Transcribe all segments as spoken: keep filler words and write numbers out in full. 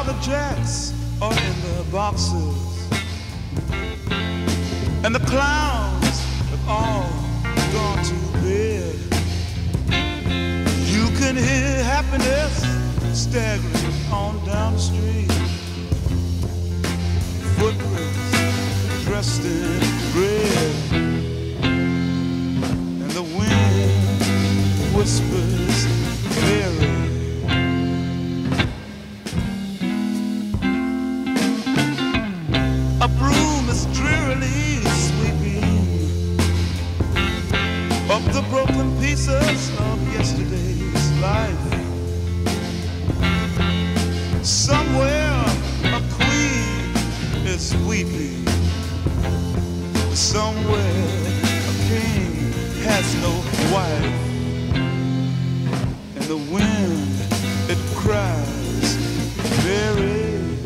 the jacks are in the boxes, and the clowns have all gone to bed. You can hear happiness staggering on down the street. Footprints dressed in red, and the wind whispers Mary. A broom is drearily sweeping up the broken pieces of yesterday's life. Somewhere a queen is weeping. Somewhere a king has no wife. And the wind, it cries, Mary.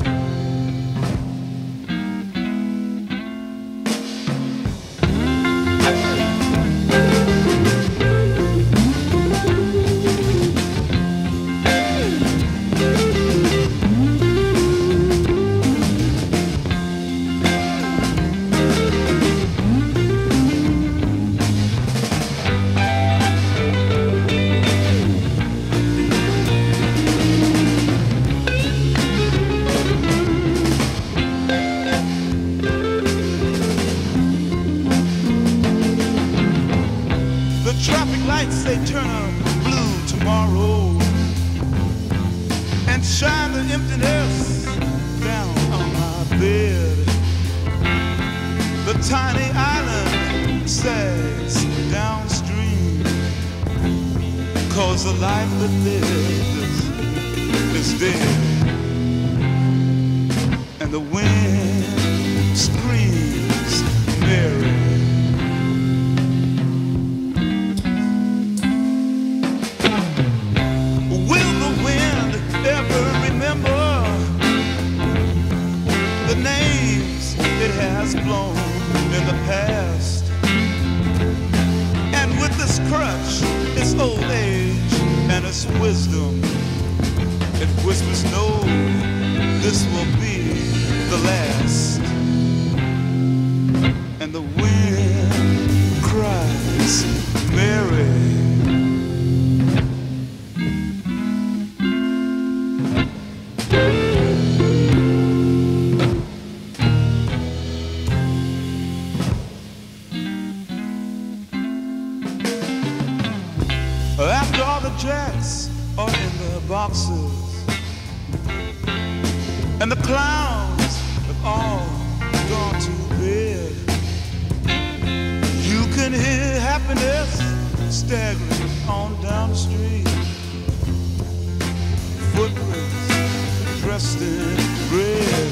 Traffic lights, they turn blue tomorrow and shine the emptiness down on my bed. The tiny island sags downstream, 'cause the life that lives is dead. And the wind screams Mary. It has blown in the past, and with this crutch, its old age and its wisdom, it whispers, no, this will be the last. And the wind cries, Mary. After all the jacks are in the boxes, and the clowns have all gone to bed, you can hear happiness staggering on down the street. Footprints dressed in red,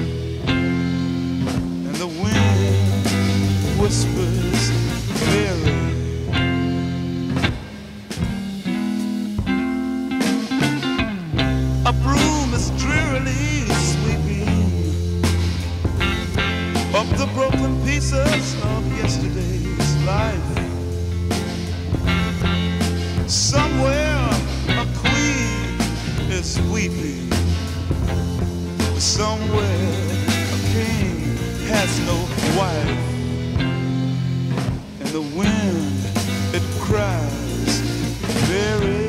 and the wind whispers Mary. A broom is drearily sweeping up the broken pieces of yesterday's life. Somewhere a queen is weeping. Somewhere a king has no wife. And the wind, it cries, Mary.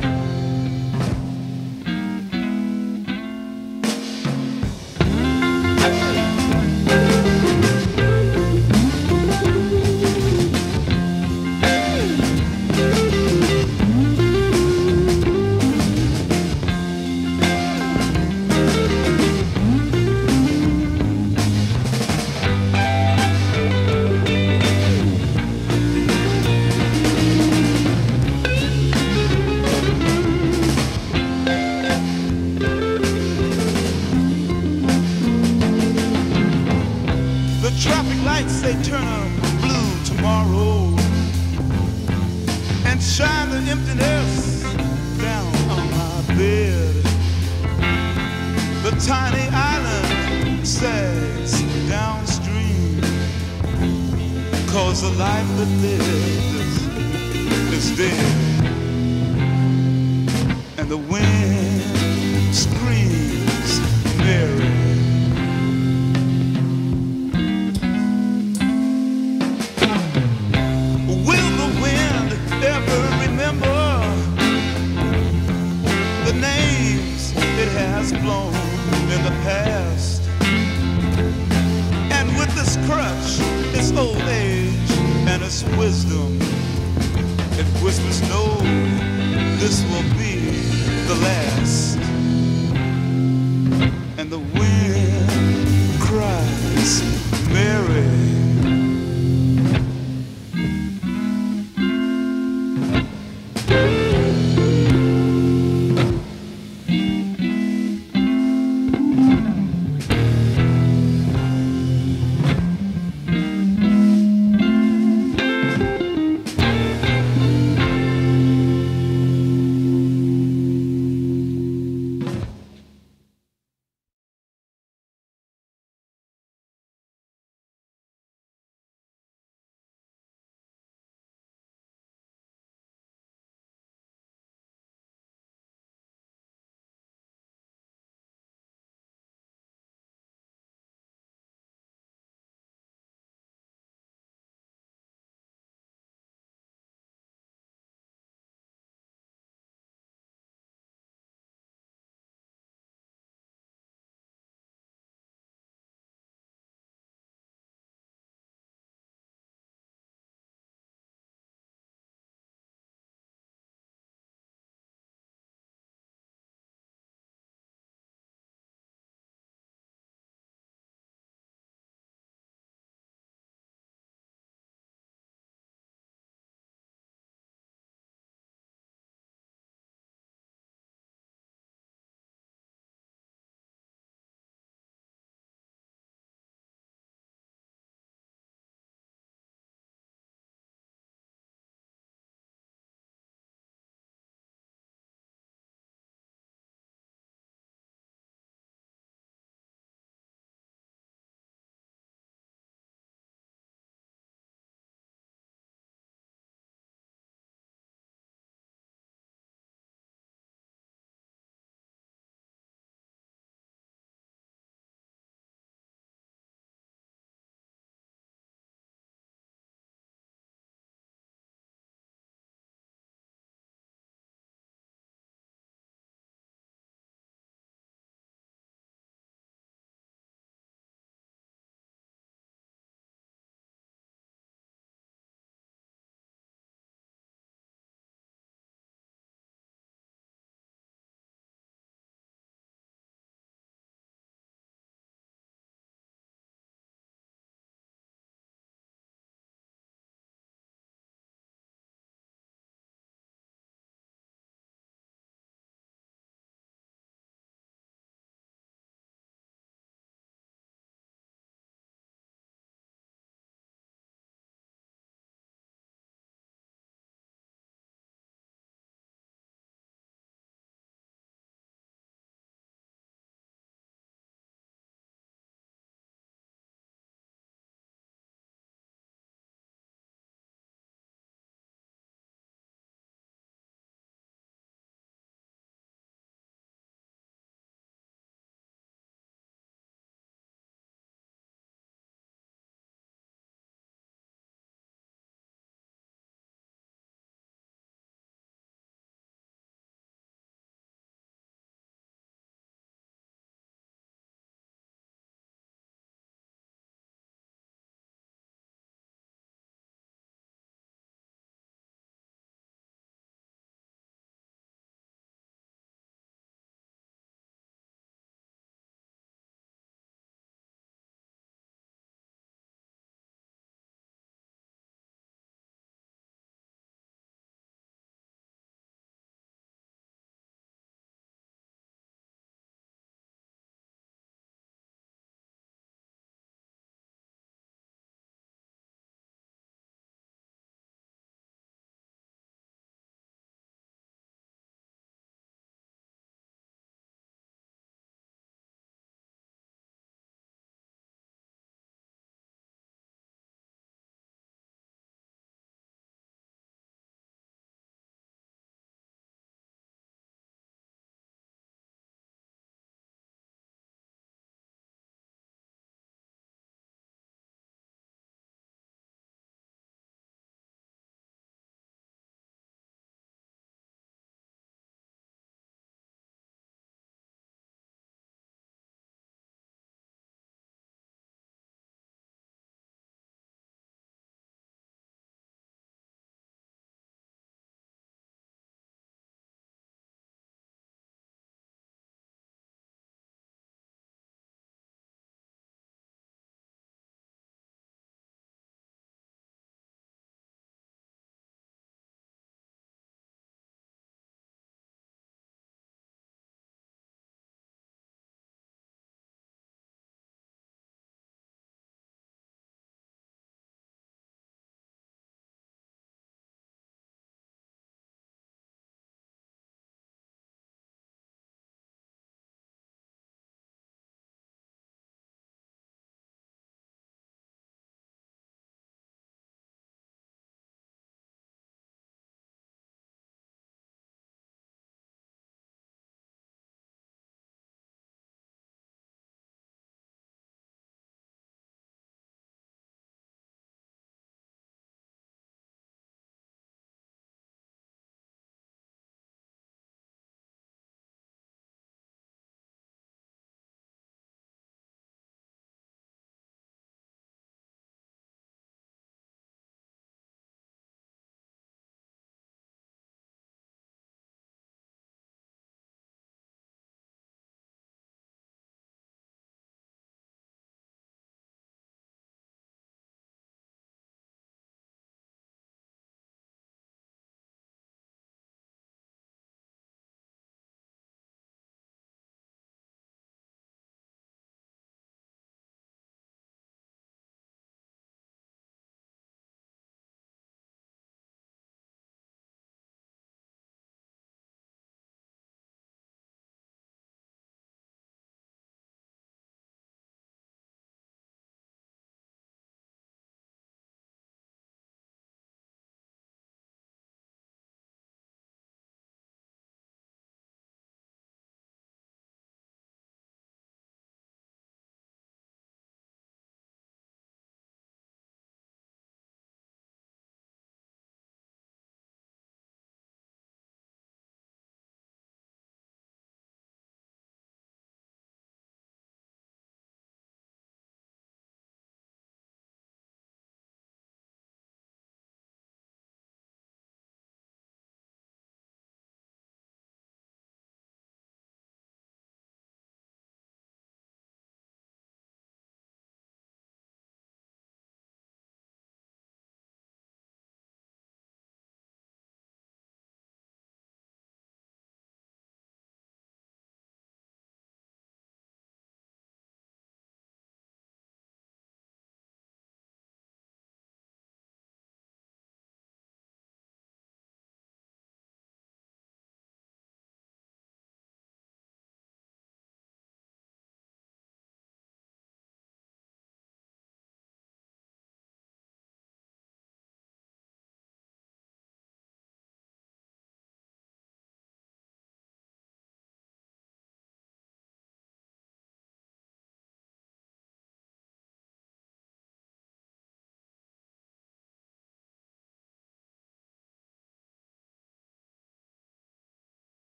Traffic lights, they turn blue tomorrow and shine the emptiness down on my bed. The tiny island sags downstream, 'cause the life that lives is dead. And the wind screams blown in the past. And with this crutch, its old age and its wisdom, it whispers, no, this will be the last.